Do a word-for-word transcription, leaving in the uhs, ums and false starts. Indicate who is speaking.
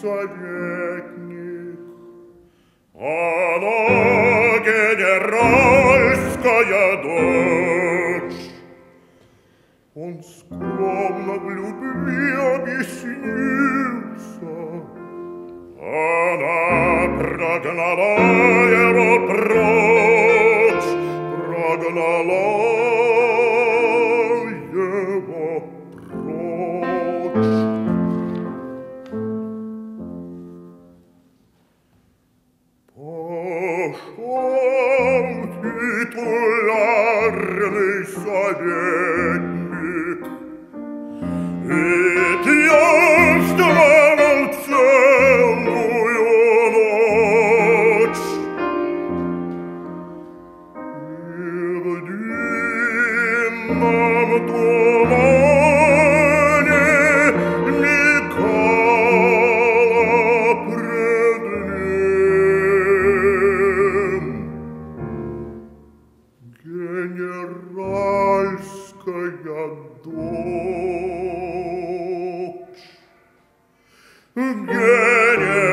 Speaker 1: советник. Она генеральская дочь. Он скромно в любви объяснился. Она прогнала его прочь, прогнала его прочь. Пошел титулярный советник, ведь я ждал целую ночь. И в длинном тумане мелькала пред ним генеральская дочь. Генеральская